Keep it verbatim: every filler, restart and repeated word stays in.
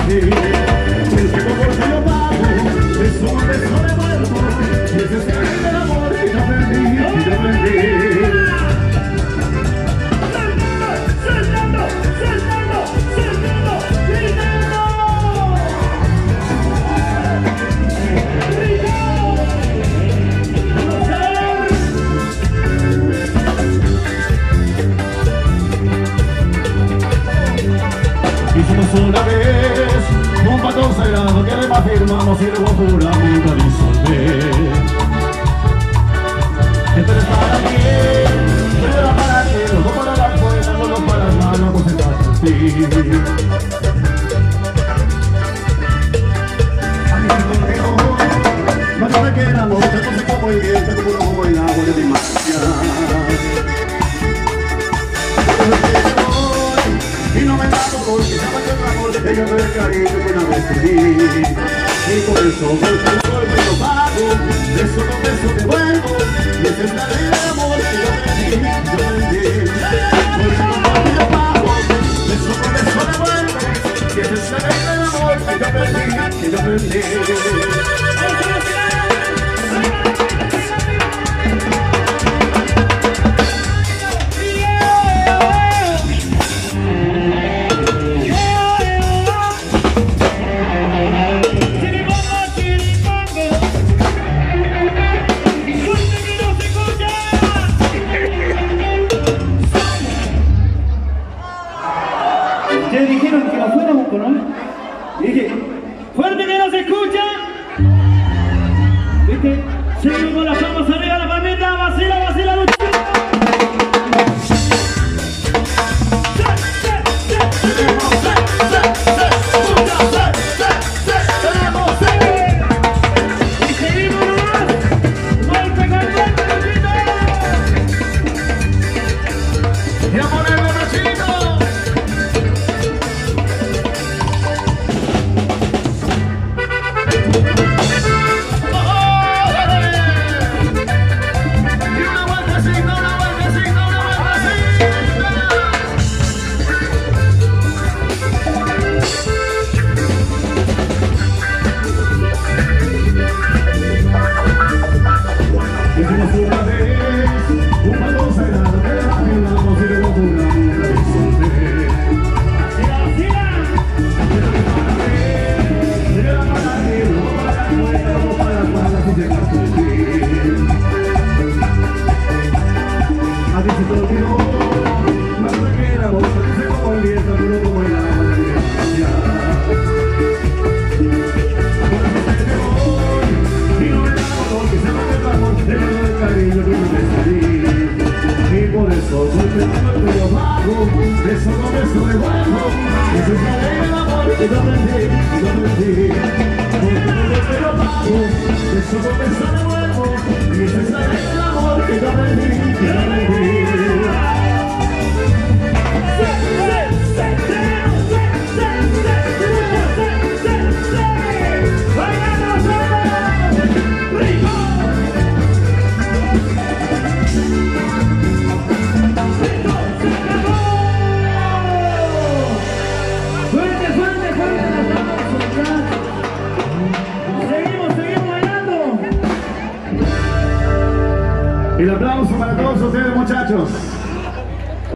ti. Porque como yo pago, es un beso de muerto. Y ese es el amor que yo perdí, que yo perdí. Hicimos una vez un pacto sagrado que además firmamos y luego juramos nunca disolver. Esto es para ti, esto era para ti, no para la fuerza, solo para las manos, pues estás en ti. A mí sí contigo, más tarde que el amor, tanto se como el viento, como como el agua de mi magia. Y no me mato porque ya me el amor de ellos del cariño que una vez te di. Y por eso golpe el golpe lo pago, beso con beso te vuelvo. Y esa es la ley del amor que yo perdí, yo perdí. Golpe con golpe yo pago, beso con beso te vuelvo. Y esa es la ley del amor que yo perdí, que yo perdí. Te dijeron que nos fuéramos con él. Dije, fuerte que no se escucha. ¿Viste? Seguimos las palmas arriba, la palmita, vacila, vacila, lucha. Y seguimos nomás. Golpe con golpe, luchito. Y a ponerle bracito. Hicimos una vez un pacto sagrado que firmamos y luego juramos nunca disolver. Vacila, vacila. Era para ti, no para la fuerza, no para las malas y llegaste a ti. A ti se te olvidó, más de que la voz, no sé como el viento, duro como el agua de mi gracia. Y no me da dolor que se me el amor, te lo doy cariño que no me salí. Y por eso golpe con golpe yo bajo, beso con beso de vuelvo. Esa es la ley del amor que yo perdí, que yo perdí. Golpe con golpe yo bajo, beso con beso de vuelvo. Y esa es la ley del amor que yo perdí, que yo perdí. Fuerte, fuerte, fuerte el aplauso, ya. Seguimos, seguimos bailando. Y el aplauso para todos ustedes, muchachos.